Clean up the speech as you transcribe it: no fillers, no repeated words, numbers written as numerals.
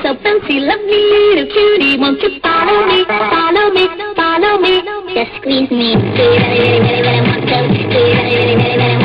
so fancy, lovely little cutie. Won't you follow me, follow me, follow me? Just squeeze me. Do you really, really, really want to? Do you really, really, really, really